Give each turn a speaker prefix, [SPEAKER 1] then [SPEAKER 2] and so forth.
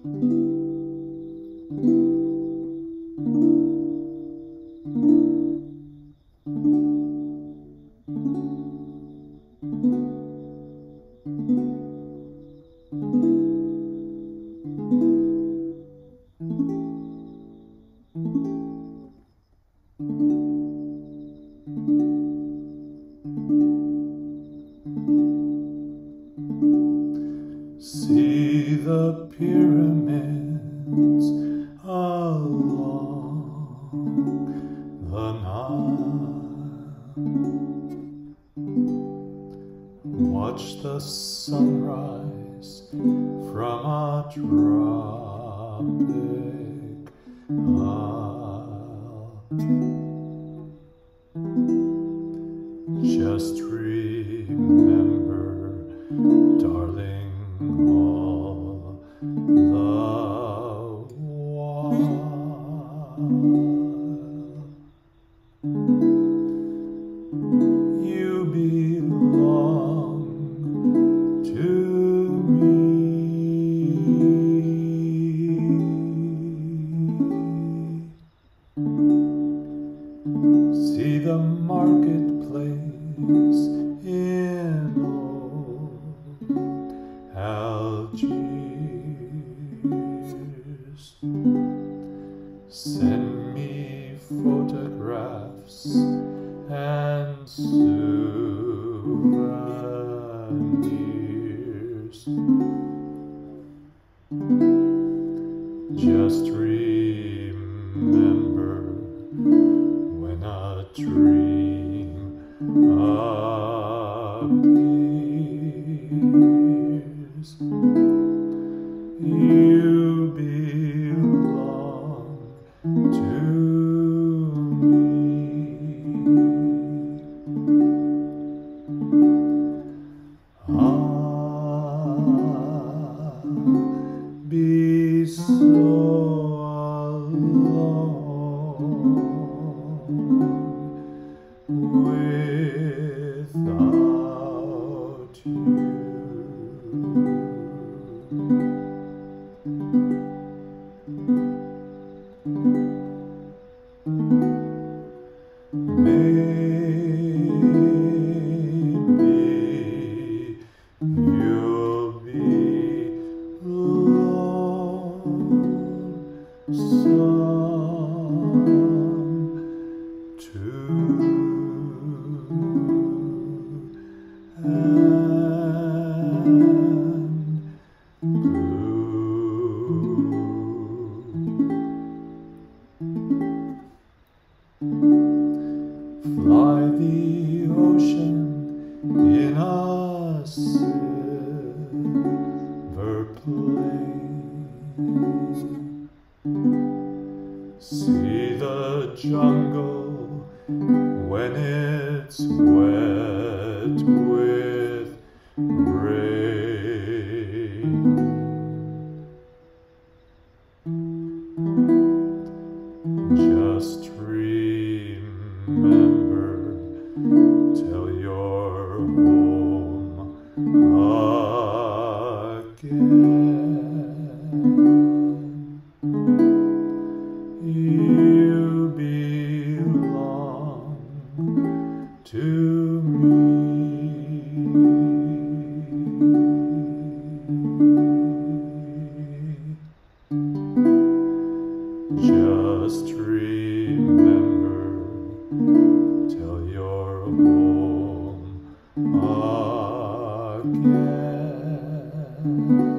[SPEAKER 1] See the pyramids along the Nile. Watch the sunrise from a tropic isle. Just remember, darling, all the while you belong to me. See the marketplace in old Algiers. Send me photographs and souvenirs. Just remember when a dream appears, you belong to me. I'll be so alone without you. Maybe you'll be lonesome too, and blue. Fly the ocean in a silver plane. See the jungle when it's wet with rain. Just remember till you're home again. You belong to me. Just remember till you're home again.